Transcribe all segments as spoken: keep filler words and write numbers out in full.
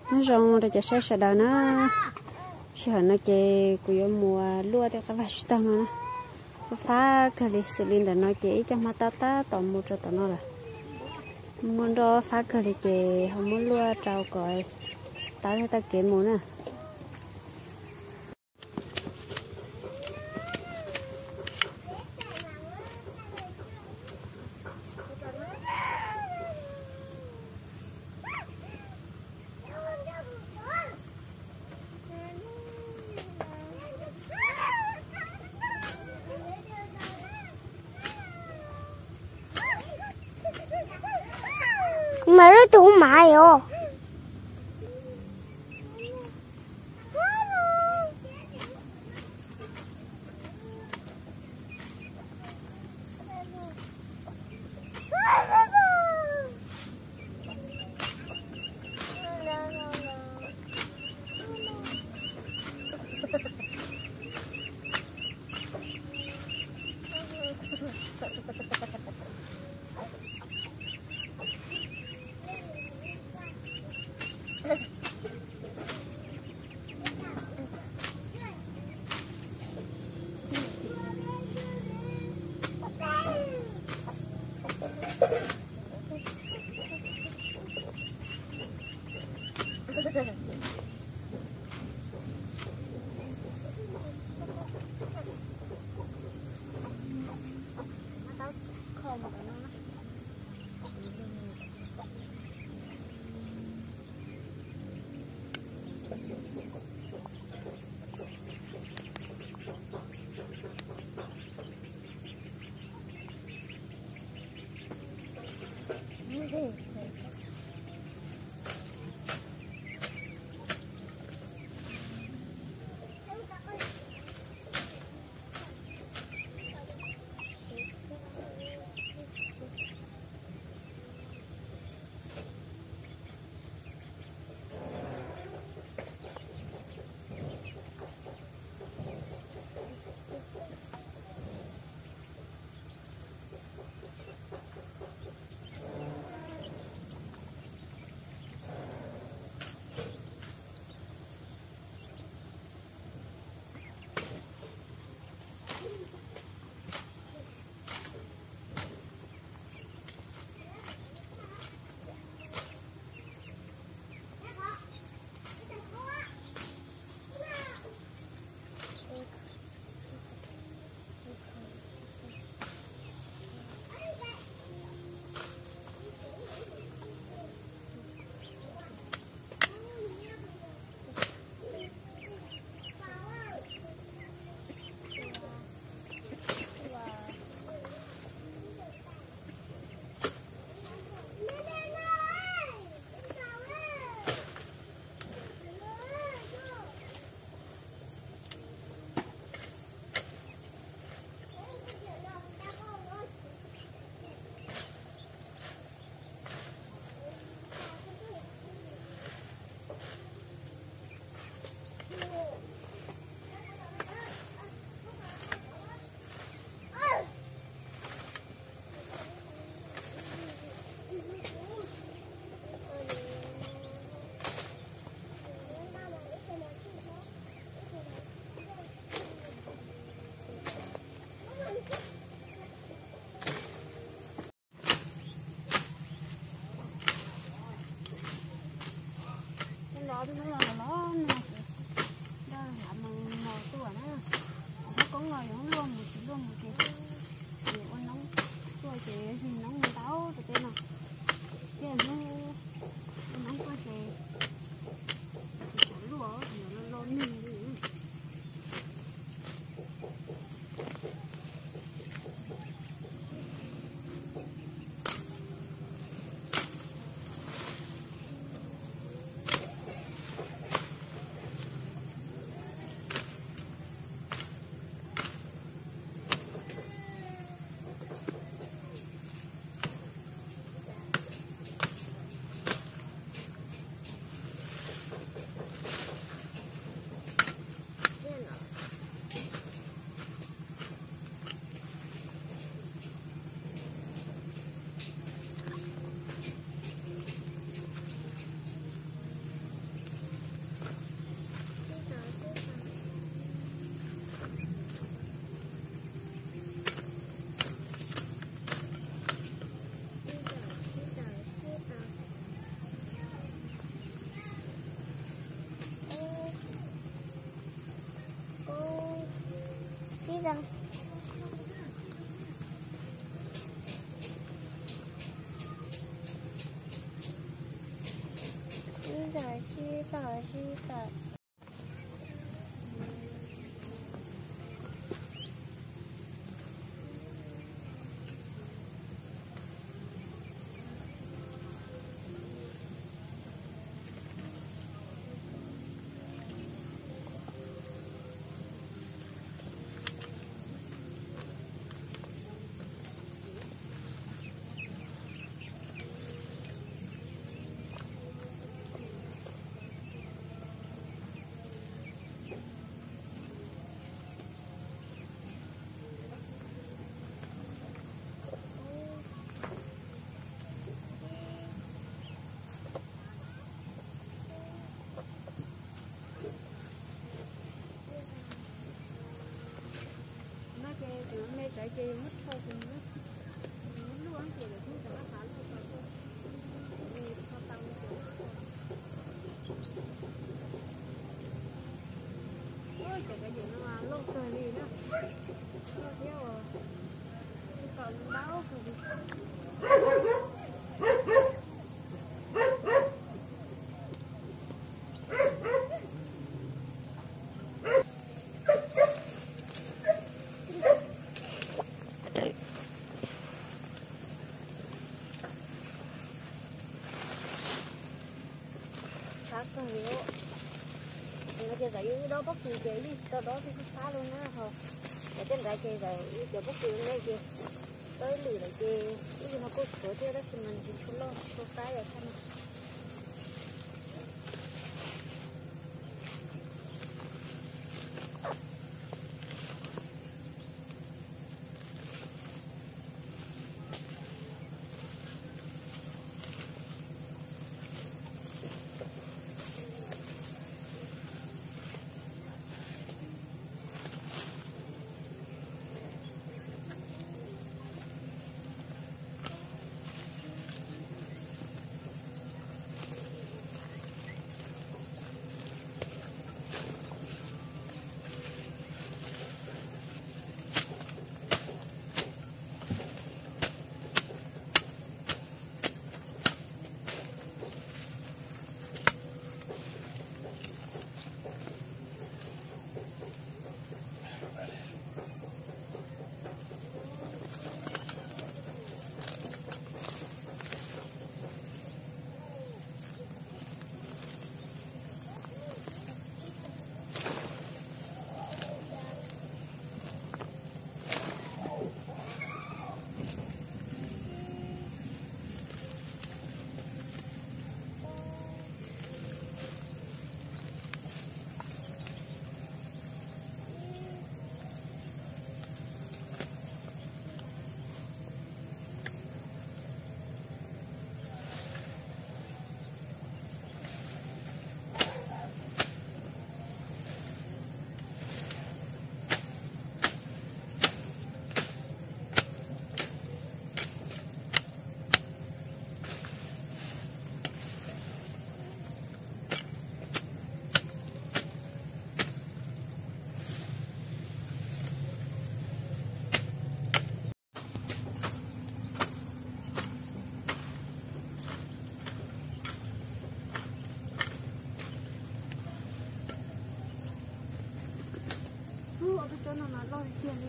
nó rong rồi cho sẽ sẽ đó nó sẽ nó chơi của mùa lúa thì các bạn sẽ tao nó phá cái lịch sử liên để nó chơi cho mà ta ta tóm một cho tao nó là muốn đó phá cái lịch chơi không muốn lúa trâu còi ta thì ta kiếm muốn à mà nó tụ mãi rồi nó nó là nó đó là màu màu tuổi nữa nó có người nó luôn một chút luôn một chút thì con nóng tuổi chị thì nóng một táo từ trên nào cái nó nóng quá chị chị lúa thì nó lớn lên giải chi tả chi tả mẹ trái cây mất thôi thì nó nó luôn thì là không phải bán được thôi thì sao tăng được ôi trời cái gì nó mà lâu trời đi nữa nó theo à cái còn báo rồi còn nhiều nó chơi vậy đó bóc tiền chơi đi sau đó thì phá luôn á thôi để trên đại chơi rồi chơi bóc tiền đây chơi tới lì lại chơi cái nó có sửa thế đó thì mình chỉ chút lo số cái ở thân ở cái chỗ nào mà lo tiền đi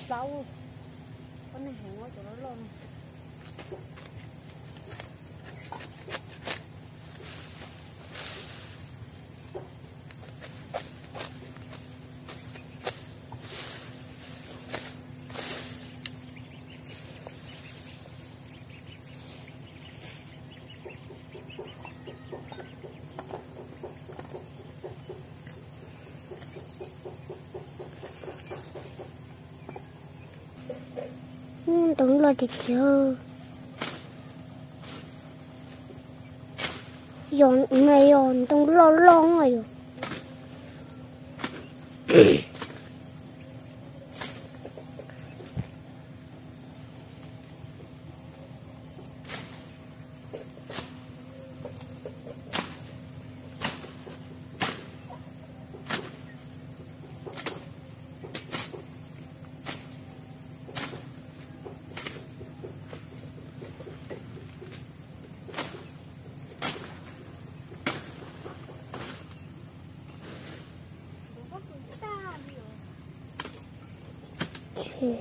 rau con này hàng ngói chỗ đó luôn đúng là thịt chưa giòn này giòn đúng lo lo rồi thì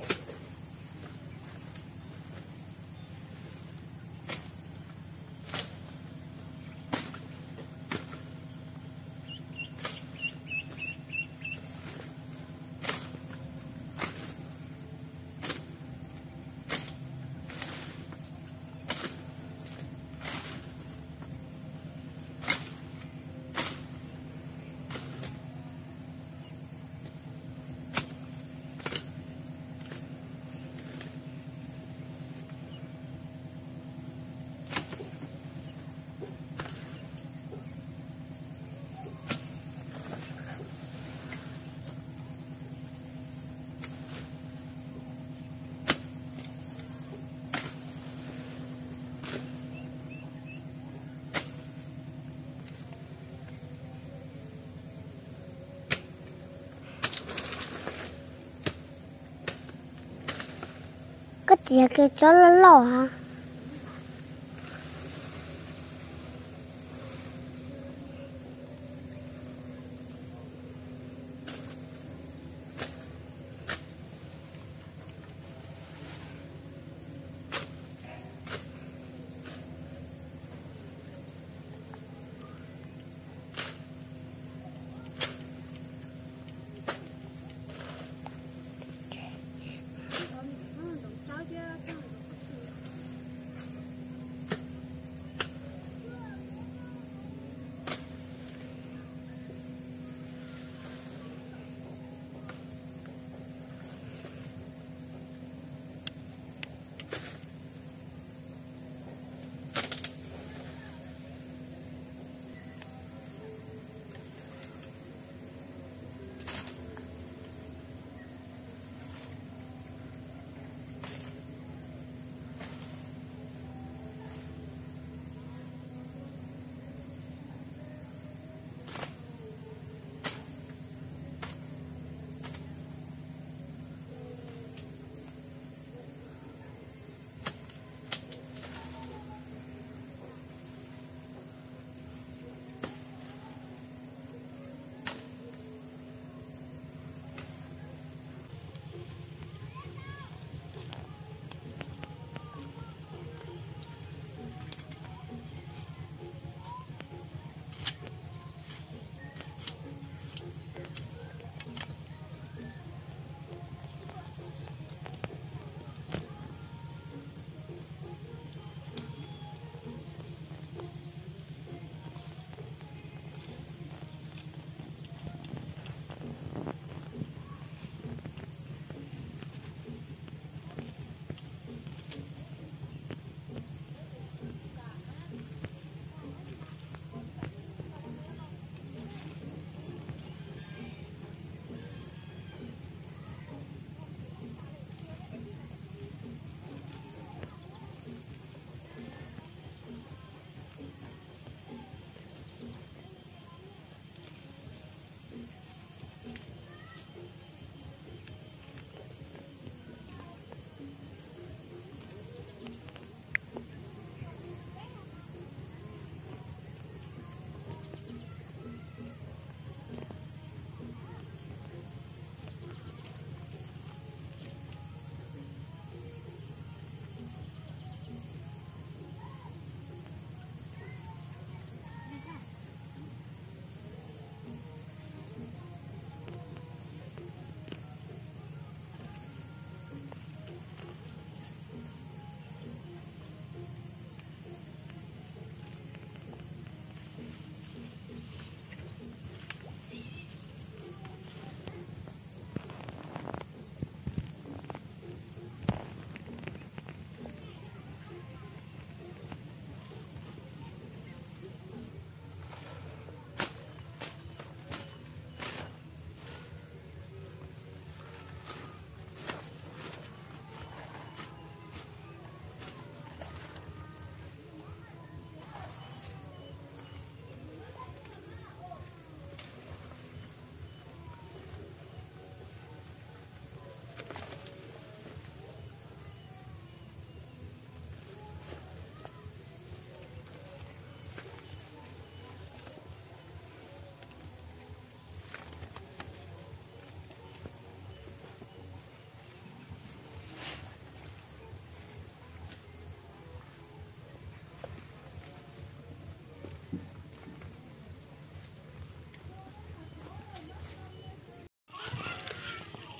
cái gì cái chó nó lò hả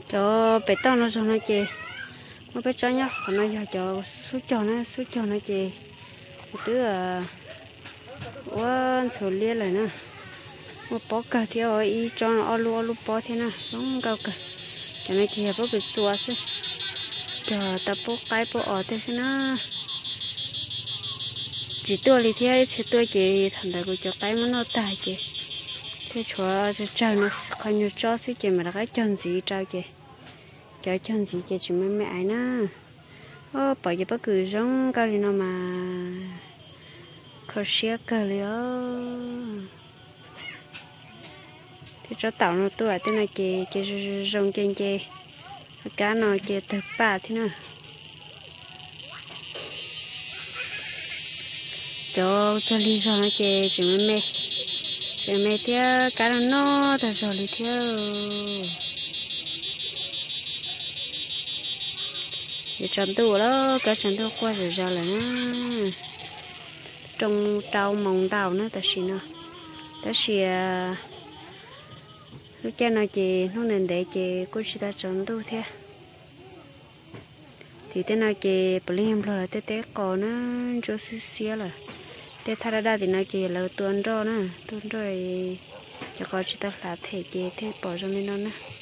cho bé tao nó cho nó chê nó bé cho nhá còn nó giờ cho số cho nó số cho nó chê tức là quá số lia lại nữa một bó cả theo ý cho nó alu alu bó thế nào không cao cả cho nó chê bó bị chua chứ cho ta bó cái bó ở thế nó chỉ tôi thì thế thì tôi chỉ thằng đại của cho cái mà nó tài chị thế chúa cho chơi nó không như cho xí chị mà là cái chân gì trao chị cho chân gì chị chỉ mấy mẹ ấy nè ô bảo giờ bất cứ giống cái gì nó mà khó xía cái liền thì cho tàu nó tôi thế này chị chị giống trên chị cá nó chị thực ba thế nào cho cho lý do nó chị chỉ mấy mẹ chị mẹ theo cá nó nó ta rồi lý theo để chọn tủ đó cá chọn tủ qua rồi ra là nó trong trâu mồng đào nữa ta xí nữa ta xí lúc cha nói chị nó nên để chị cô chỉ ta chọn tủ theo thì thế nào chị beli em rồi té té cò nó cho xí xí là té thà ra thì nói chị là tuần rồi nè tuần rồi cho coi chị ta là thể chị thế bỏ trong đây nó nè